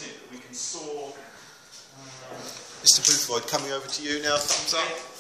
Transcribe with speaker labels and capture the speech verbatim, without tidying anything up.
Speaker 1: it that we can saw. Uh,
Speaker 2: Mister Boothroyd, coming over to you now, thumbs up.